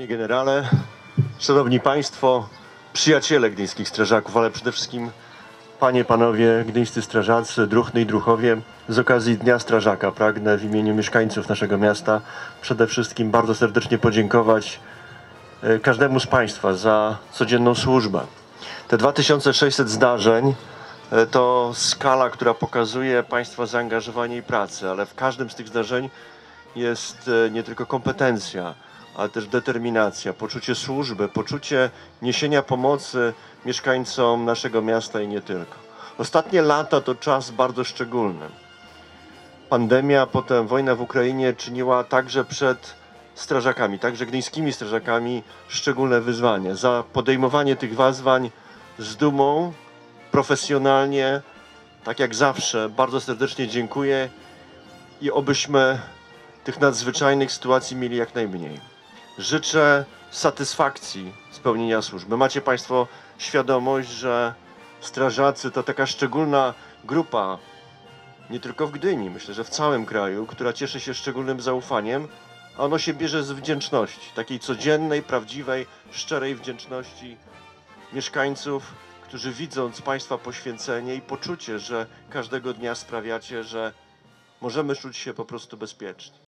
Panie generale, szanowni państwo, przyjaciele gdyńskich strażaków, ale przede wszystkim panie, panowie gdyńscy strażacy, druhny i druhowie, z okazji Dnia Strażaka pragnę w imieniu mieszkańców naszego miasta przede wszystkim bardzo serdecznie podziękować każdemu z państwa za codzienną służbę. Te 2600 zdarzeń to skala, która pokazuje państwa zaangażowanie i pracę, ale w każdym z tych zdarzeń jest nie tylko kompetencja, ale też determinacja, poczucie służby, poczucie niesienia pomocy mieszkańcom naszego miasta i nie tylko. Ostatnie lata to czas bardzo szczególny. Pandemia, potem wojna w Ukrainie czyniła także przed strażakami, także gdyńskimi strażakami szczególne wyzwanie. Za podejmowanie tych wyzwań z dumą, profesjonalnie, tak jak zawsze, bardzo serdecznie dziękuję i obyśmy tych nadzwyczajnych sytuacji mieli jak najmniej. Życzę satysfakcji z pełnienia służby. Macie państwo świadomość, że strażacy to taka szczególna grupa, nie tylko w Gdyni, myślę, że w całym kraju, która cieszy się szczególnym zaufaniem, a ono się bierze z wdzięczności, takiej codziennej, prawdziwej, szczerej wdzięczności mieszkańców, którzy widząc państwa poświęcenie i poczucie, że każdego dnia sprawiacie, że możemy czuć się po prostu bezpiecznie.